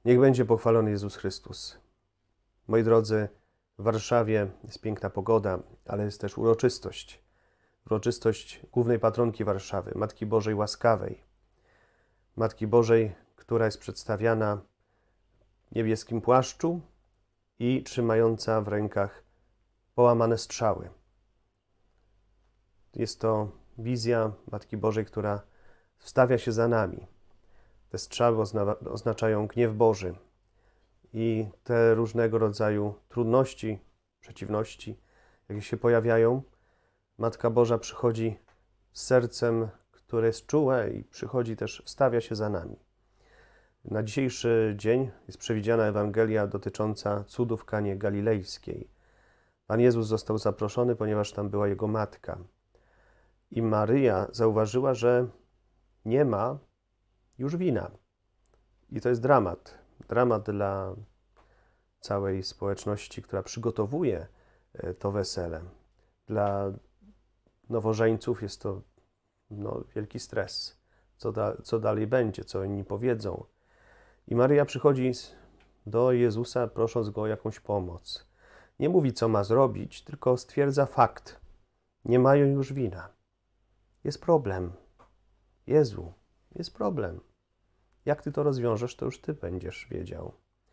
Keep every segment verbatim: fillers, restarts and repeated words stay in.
Niech będzie pochwalony Jezus Chrystus. Moi drodzy, w Warszawie jest piękna pogoda, ale jest też uroczystość. Uroczystość głównej patronki Warszawy, Matki Bożej Łaskawej. Matki Bożej, która jest przedstawiana w niebieskim płaszczu i trzymająca w rękach połamane strzały. Jest to wizja Matki Bożej, która wstawia się za nami. Te strzały oznaczają gniew Boży i te różnego rodzaju trudności, przeciwności, jakie się pojawiają, Matka Boża przychodzi z sercem, które jest czułe i przychodzi też, wstawia się za nami. Na dzisiejszy dzień jest przewidziana Ewangelia dotycząca cudów w Kanie Galilejskiej. Pan Jezus został zaproszony, ponieważ tam była Jego matka. I Maryja zauważyła, że nie ma już wina. I to jest dramat. Dramat dla całej społeczności, która przygotowuje to wesele. Dla nowożeńców jest to no, wielki stres. Co, da, co dalej będzie, co inni powiedzą. I Maryja przychodzi do Jezusa, prosząc Go o jakąś pomoc. Nie mówi, co ma zrobić, tylko stwierdza fakt. Nie mają już wina. Jest problem. Jezu, jest problem. Jak Ty to rozwiążesz, to już Ty będziesz wiedział.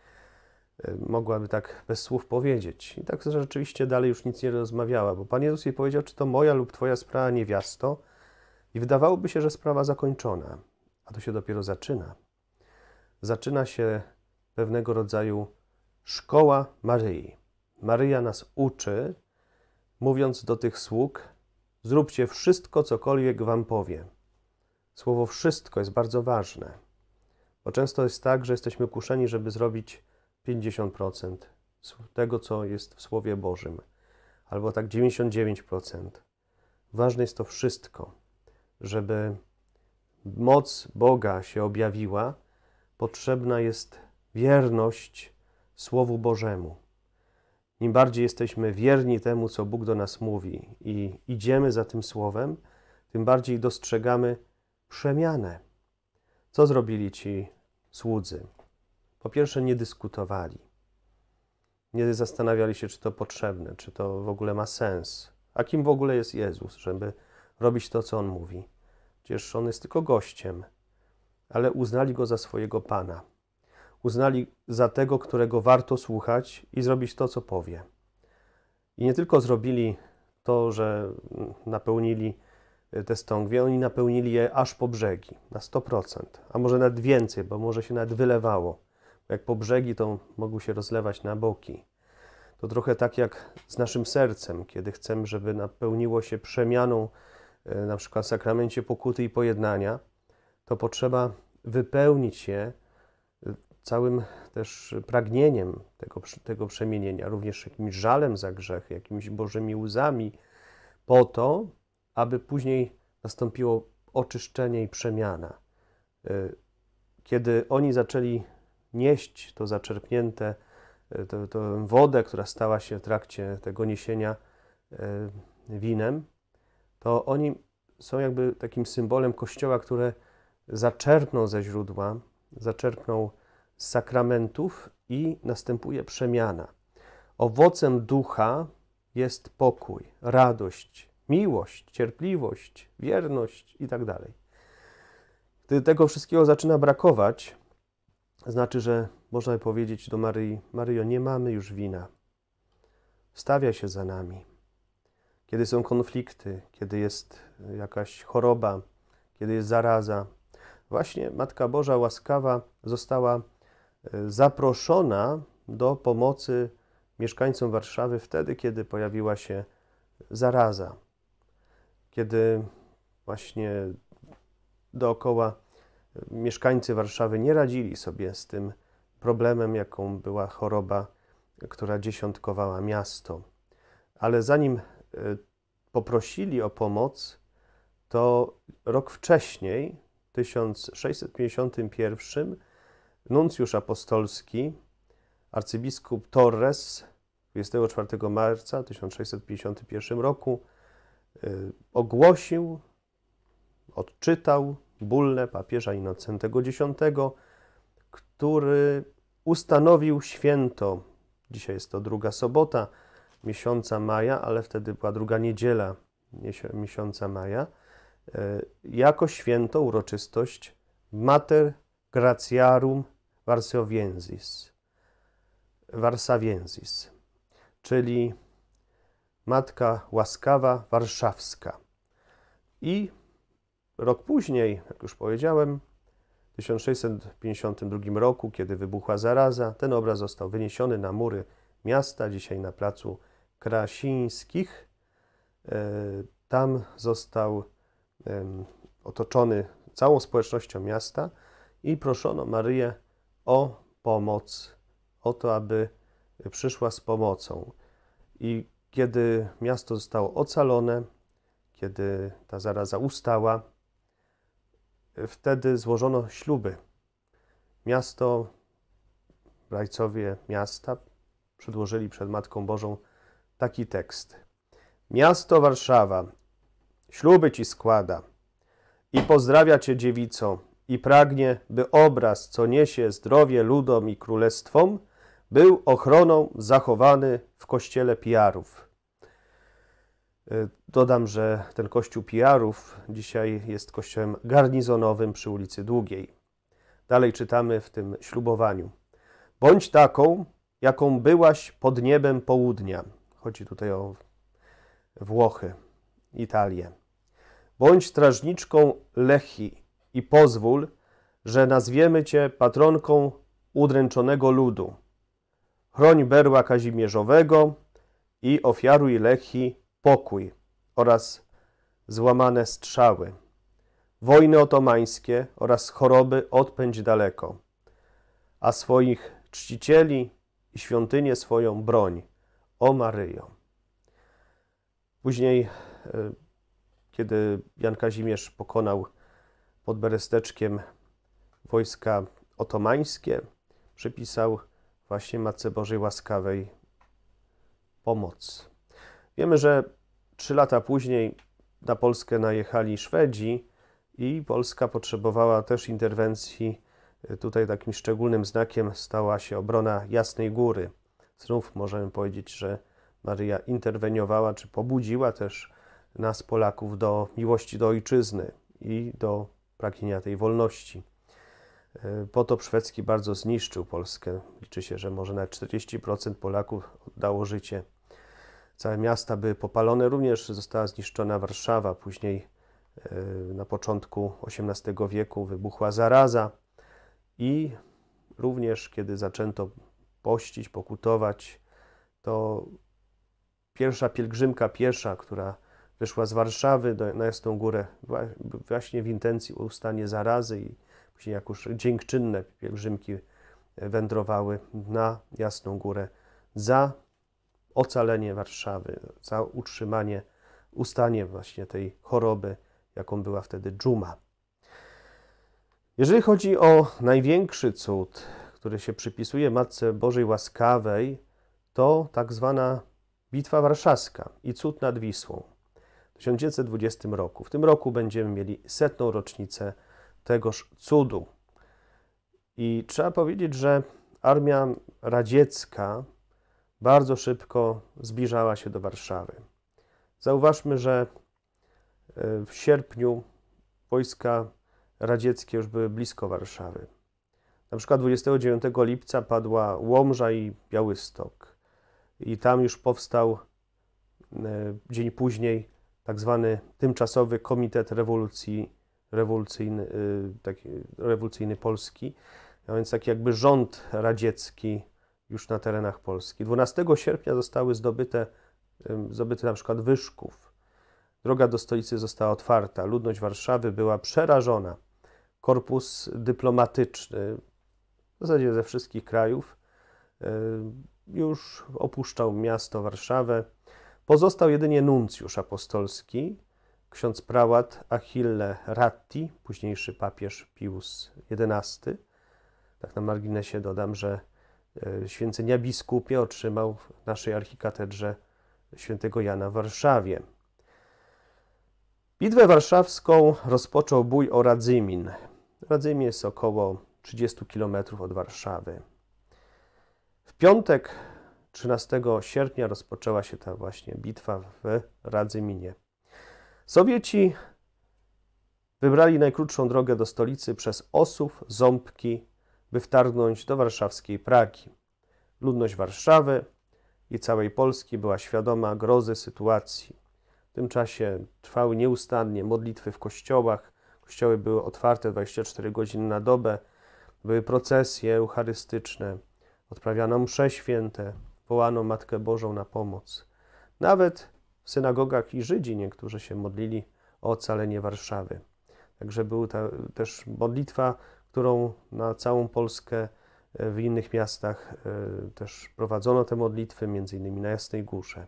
Mogłaby tak bez słów powiedzieć. I tak rzeczywiście dalej już nic nie rozmawiała, bo Pan Jezus jej powiedział, czy to moja lub Twoja sprawa, niewiasto? I wydawałoby się, że sprawa zakończona. A to się dopiero zaczyna. Zaczyna się pewnego rodzaju szkoła Maryi. Maryja nas uczy, mówiąc do tych sług, zróbcie wszystko, cokolwiek wam powie. Słowo wszystko jest bardzo ważne, bo często jest tak, że jesteśmy kuszeni, żeby zrobić pięćdziesiąt procent tego, co jest w Słowie Bożym, albo tak dziewięćdziesiąt dziewięć procent. Ważne jest to wszystko, żeby moc Boga się objawiła, potrzebna jest wierność Słowu Bożemu. Im bardziej jesteśmy wierni temu, co Bóg do nas mówi i idziemy za tym Słowem, tym bardziej dostrzegamy przemianę. Co zrobili ci słudzy? Po pierwsze, nie dyskutowali. Nie zastanawiali się, czy to potrzebne, czy to w ogóle ma sens. A kim w ogóle jest Jezus, żeby robić to, co On mówi? Przecież On jest tylko gościem. Ale uznali Go za swojego Pana. Uznali za tego, którego warto słuchać i zrobić to, co powie. I nie tylko zrobili to, że napełnili te stągwie, oni napełnili je aż po brzegi, na sto procent, a może nawet więcej, bo może się nawet wylewało. Bo jak po brzegi, to mogły się rozlewać na boki. To trochę tak jak z naszym sercem, kiedy chcemy, żeby napełniło się przemianą, na przykład w sakramencie pokuty i pojednania, to potrzeba wypełnić je całym też pragnieniem tego, tego przemienienia, również jakimś żalem za grzech, jakimiś bożymi łzami, po to, aby później nastąpiło oczyszczenie i przemiana. Kiedy oni zaczęli nieść to zaczerpnięte, to, to wodę, która stała się w trakcie tego niesienia winem, to oni są jakby takim symbolem Kościoła, które zaczerpną ze źródła, zaczerpną z sakramentów i następuje przemiana. Owocem ducha jest pokój, radość, miłość, cierpliwość, wierność i tak dalej. Gdy tego wszystkiego zaczyna brakować, znaczy, że można powiedzieć do Maryi: Maryjo, nie mamy już wina. Wstawia się za nami. Kiedy są konflikty, kiedy jest jakaś choroba, kiedy jest zaraza. Właśnie Matka Boża łaskawa została zaproszona do pomocy mieszkańcom Warszawy wtedy, kiedy pojawiła się zaraza. Kiedy właśnie dookoła mieszkańcy Warszawy nie radzili sobie z tym problemem, jaką była choroba, która dziesiątkowała miasto. Ale zanim poprosili o pomoc, to rok wcześniej, w tysiąc sześćset pięćdziesiątym pierwszym, nuncjusz apostolski, arcybiskup Torres, dwudziestego czwartego marca tysiąc sześćset pięćdziesiątym pierwszym roku y, ogłosił, odczytał bullę papieża Innocentego X, który ustanowił święto, dzisiaj jest to druga sobota miesiąca maja, ale wtedy była druga niedziela miesiąca maja, jako święto, uroczystość Mater Gratiarum Varsaviensis, Varsaviensis, czyli Matka Łaskawa Warszawska. I rok później, jak już powiedziałem, w tysiąc sześćset pięćdziesiątym drugim roku, kiedy wybuchła zaraza, ten obraz został wyniesiony na mury miasta, dzisiaj na placu Krasińskich. Tam został otoczony całą społecznością miasta i proszono Maryję o pomoc, o to, aby przyszła z pomocą. I kiedy miasto zostało ocalone, kiedy ta zaraza ustała, wtedy złożono śluby. Miasto, rajcowie miasta przedłożyli przed Matką Bożą taki tekst. Miasto Warszawa śluby ci składa i pozdrawia cię dziewico i pragnie, by obraz, co niesie zdrowie ludom i królestwom, był ochroną zachowany w kościele Pijarów. Dodam, że ten kościół Pijarów dzisiaj jest kościołem garnizonowym przy ulicy Długiej. Dalej czytamy w tym ślubowaniu. Bądź taką, jaką byłaś pod niebem południa. Chodzi tutaj o Włochy, Italię. Bądź strażniczką Lechii i pozwól, że nazwiemy cię patronką udręczonego ludu. Chroń berła kazimierzowego i ofiaruj Lechii pokój oraz złamane strzały. Wojny otomańskie oraz choroby odpędź daleko, a swoich czcicieli i świątynię swoją broń, o Maryjo. Później, kiedy Jan Kazimierz pokonał pod Beresteczkiem wojska otomańskie, przypisał właśnie Matce Bożej Łaskawej pomoc. Wiemy, że trzy lata później na Polskę najechali Szwedzi i Polska potrzebowała też interwencji. Tutaj takim szczególnym znakiem stała się obrona Jasnej Góry. Znów możemy powiedzieć, że Maryja interweniowała, czy pobudziła też nas, Polaków, do miłości do ojczyzny i do pragnienia tej wolności. Potop szwedzki bardzo zniszczył Polskę. Liczy się, że może nawet czterdzieści procent Polaków oddało życie. Całe miasta były popalone, również została zniszczona Warszawa. Później na początku osiemnastego wieku wybuchła zaraza i również kiedy zaczęto pościć, pokutować, to pierwsza pielgrzymka piesza, która wyszła z Warszawy do, na Jasną Górę, właśnie w intencji ustania zarazy i później jak już dziękczynne pielgrzymki wędrowały na Jasną Górę za ocalenie Warszawy, za utrzymanie, ustanie właśnie tej choroby, jaką była wtedy dżuma. Jeżeli chodzi o największy cud, który się przypisuje Matce Bożej Łaskawej, to tak zwana Bitwa Warszawska i cud nad Wisłą w tysiąc dziewięćset dwudziestym roku. W tym roku będziemy mieli setną rocznicę tegoż cudu. I trzeba powiedzieć, że armia radziecka bardzo szybko zbliżała się do Warszawy. Zauważmy, że w sierpniu wojska radzieckie już były blisko Warszawy. Na przykład dwudziestego dziewiątego lipca padła Łomża i Białystok. I tam już powstał dzień później tak zwany Tymczasowy Komitet Rewolucji, Rewolucyjny, taki, Rewolucyjny Polski, a więc taki jakby rząd radziecki już na terenach Polski. dwunastego sierpnia zostały zdobyte, zdobyte na przykład Wyszków. Droga do stolicy została otwarta. Ludność Warszawy była przerażona. Korpus dyplomatyczny, w zasadzie ze wszystkich krajów, już opuszczał miasto Warszawę. Pozostał jedynie nuncjusz apostolski, ksiądz prałat Achille Ratti, późniejszy papież Pius jedenasty. Tak na marginesie dodam, że święcenia biskupie otrzymał w naszej archikatedrze świętego Jana w Warszawie. Bitwę warszawską rozpoczął bój o Radzymin. Radzymin jest około trzydzieści kilometrów od Warszawy. W piątek, trzynastego sierpnia, rozpoczęła się ta właśnie bitwa w Radzyminie. Sowieci wybrali najkrótszą drogę do stolicy przez Ossów, Ząbki, by wtargnąć do warszawskiej Pragi. Ludność Warszawy i całej Polski była świadoma grozy sytuacji. W tym czasie trwały nieustannie modlitwy w kościołach. Kościoły były otwarte dwadzieścia cztery godziny na dobę. Były procesje eucharystyczne. Odprawiano msze święte. Wołano Matkę Bożą na pomoc. Nawet w synagogach i Żydzi niektórzy się modlili o ocalenie Warszawy. Także była ta też modlitwa, którą na całą Polskę w innych miastach też prowadzono te modlitwy, między innymi na Jasnej Górze.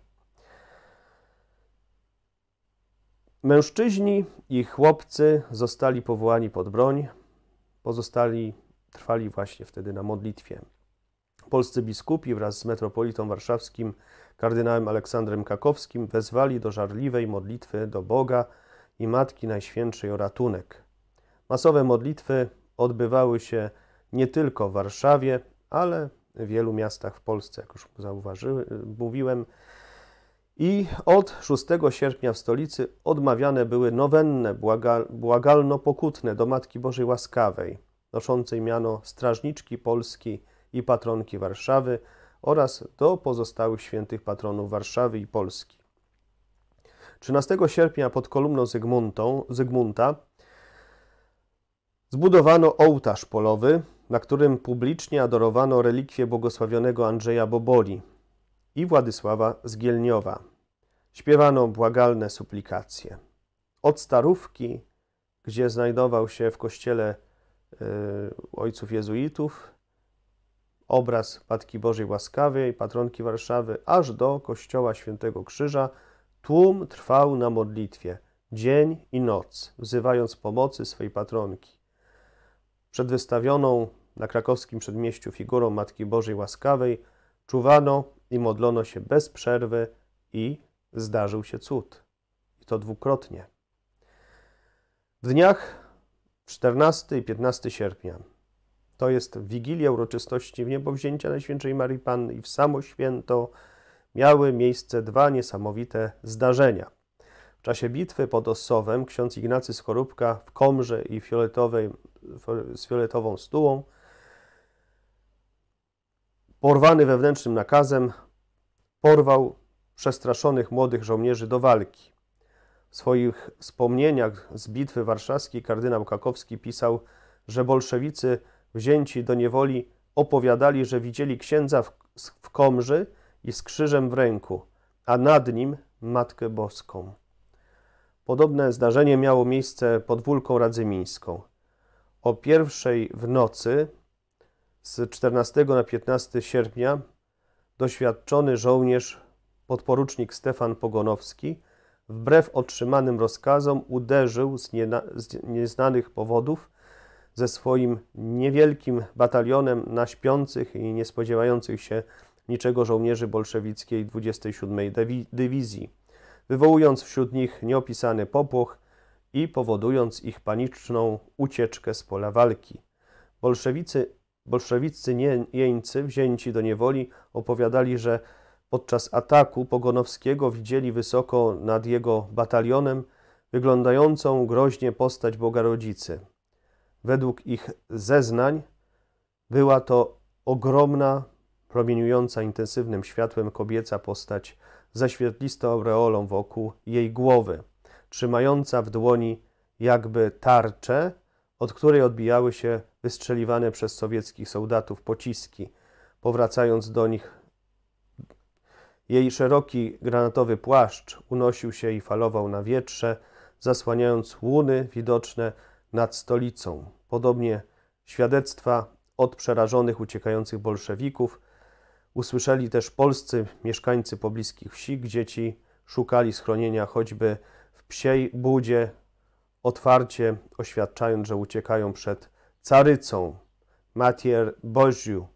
Mężczyźni i chłopcy zostali powołani pod broń, pozostali trwali właśnie wtedy na modlitwie. Polscy biskupi wraz z metropolitą warszawskim, kardynałem Aleksandrem Kakowskim, wezwali do żarliwej modlitwy do Boga i Matki Najświętszej o ratunek. Masowe modlitwy odbywały się nie tylko w Warszawie, ale w wielu miastach w Polsce, jak już zauważyłem, mówiłem. I od szóstego sierpnia w stolicy odmawiane były nowenne błagalno-pokutne do Matki Bożej Łaskawej, noszącej miano Strażniczki Polski i Patronki Warszawy, oraz do pozostałych świętych patronów Warszawy i Polski. trzynastego sierpnia pod kolumną Zygmuntą, Zygmunta zbudowano ołtarz polowy, na którym publicznie adorowano relikwie błogosławionego Andrzeja Boboli i Władysława Zgielniowa. Śpiewano błagalne suplikacje. Od Starówki, gdzie znajdował się w kościele y, ojców jezuitów obraz Matki Bożej Łaskawej, patronki Warszawy, aż do kościoła Świętego Krzyża, tłum trwał na modlitwie dzień i noc, wzywając pomocy swej patronki. Przed wystawioną na krakowskim przedmieściu figurą Matki Bożej Łaskawej czuwano i modlono się bez przerwy i zdarzył się cud. I to dwukrotnie. W dniach czternastego i piętnastego sierpnia, to jest Wigilia uroczystości Wniebowzięcia Najświętszej Maryi Panny i w samo święto, miały miejsce dwa niesamowite zdarzenia. W czasie bitwy pod Ossowem ksiądz Ignacy Skorupka w komrze i fioletowej, z fioletową stułą, porwany wewnętrznym nakazem, porwał przestraszonych młodych żołnierzy do walki. W swoich wspomnieniach z bitwy warszawskiej kardynał Kakowski pisał, że bolszewicy wzięci do niewoli opowiadali, że widzieli księdza w, w komrzy i z krzyżem w ręku, a nad nim Matkę Boską. Podobne zdarzenie miało miejsce pod Wólką Radzymińską. O pierwszej w nocy z czternastego na piętnastego sierpnia doświadczony żołnierz podporucznik Stefan Pogonowski wbrew otrzymanym rozkazom uderzył z, nie, z nieznanych powodów ze swoim niewielkim batalionem na śpiących i nie spodziewających się niczego żołnierzy bolszewickiej dwudziestej siódmej Dywizji, wywołując wśród nich nieopisany popłoch i powodując ich paniczną ucieczkę z pola walki. Bolszewicy, bolszewiccy jeńcy wzięci do niewoli opowiadali, że podczas ataku Pogonowskiego widzieli wysoko nad jego batalionem wyglądającą groźnie postać Boga Rodzicy. Według ich zeznań była to ogromna, promieniująca intensywnym światłem kobieca postać ze świetlistą aureolą wokół jej głowy, trzymająca w dłoni jakby tarczę, od której odbijały się wystrzeliwane przez sowieckich soldatów pociski. Powracając do nich, jej szeroki granatowy płaszcz unosił się i falował na wietrze, zasłaniając łuny widoczne nad stolicą. Podobnie świadectwa od przerażonych, uciekających bolszewików usłyszeli też polscy mieszkańcy pobliskich wsi, gdzie ci szukali schronienia choćby w Psiej Budzie, otwarcie oświadczając, że uciekają przed carycą, Matier Boziu.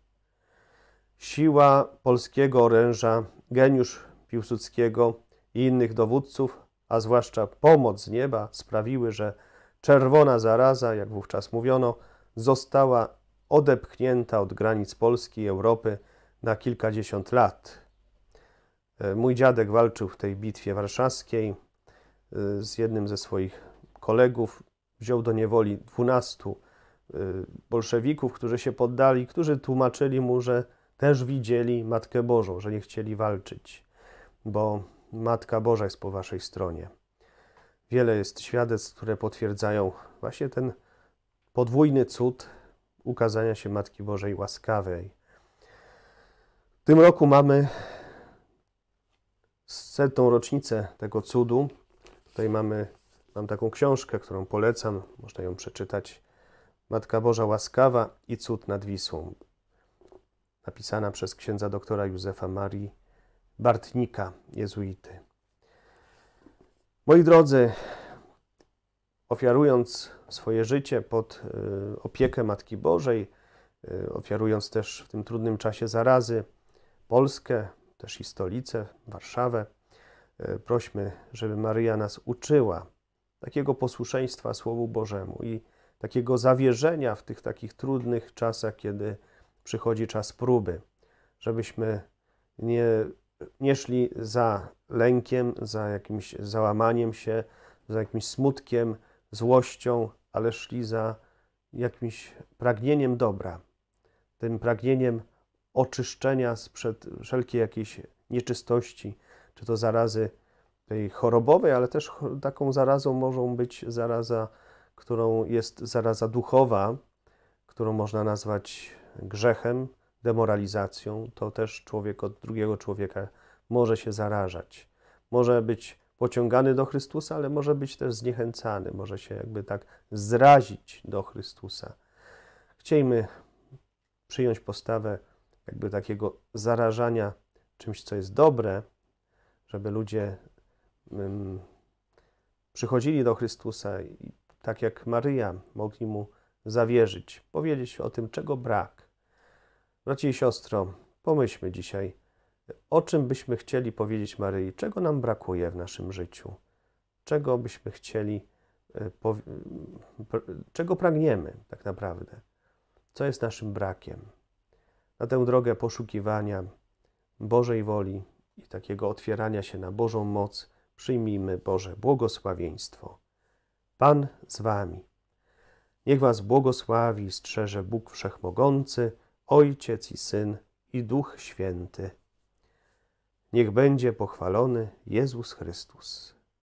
Siła polskiego oręża, geniusz Piłsudskiego i innych dowódców, a zwłaszcza pomoc z nieba, sprawiły, że czerwona zaraza, jak wówczas mówiono, została odepchnięta od granic Polski i Europy na kilkadziesiąt lat. Mój dziadek walczył w tej bitwie warszawskiej z jednym ze swoich kolegów. Wziął do niewoli dwunastu bolszewików, którzy się poddali, którzy tłumaczyli mu, że też widzieli Matkę Bożą, że nie chcieli walczyć, bo Matka Boża jest po waszej stronie. Wiele jest świadectw, które potwierdzają właśnie ten podwójny cud ukazania się Matki Bożej łaskawej. W tym roku mamy setną rocznicę tego cudu. Tutaj mamy, mam taką książkę, którą polecam, można ją przeczytać. Matka Boża łaskawa i cud nad Wisłą. Napisana przez księdza doktora Józefa Marii Bartnika, jezuity. Moi drodzy, ofiarując swoje życie pod opiekę Matki Bożej, ofiarując też w tym trudnym czasie zarazy Polskę, też i stolicę, Warszawę, prośmy, żeby Maryja nas uczyła takiego posłuszeństwa Słowu Bożemu i takiego zawierzenia w tych takich trudnych czasach, kiedy przychodzi czas próby, żebyśmy nie, nie szli za lękiem, za jakimś załamaniem się, za jakimś smutkiem, złością, ale szli za jakimś pragnieniem dobra, tym pragnieniem oczyszczenia sprzed wszelkiej jakiejś nieczystości, czy to zarazy tej chorobowej, ale też taką zarazą może być zaraza, którą jest zaraza duchowa, którą można nazwać grzechem, demoralizacją. To też człowiek od drugiego człowieka może się zarażać. Może być pociągany do Chrystusa, ale może być też zniechęcany, może się jakby tak zrazić do Chrystusa. Chciejmy przyjąć postawę jakby takiego zarażania czymś, co jest dobre, żeby ludzie um, przychodzili do Chrystusa i tak jak Maryja mogli Mu zawierzyć, powiedzieć o tym, czego brak. Bracie i siostro, pomyślmy dzisiaj, o czym byśmy chcieli powiedzieć Maryi, czego nam brakuje w naszym życiu, czego byśmy chcieli, czego pragniemy tak naprawdę, co jest naszym brakiem. Na tę drogę poszukiwania Bożej woli i takiego otwierania się na Bożą moc przyjmijmy Boże błogosławieństwo. Pan z wami. Niech was błogosławi i strzeże Bóg Wszechmogący, Ojciec i Syn i Duch Święty. Niech będzie pochwalony Jezus Chrystus.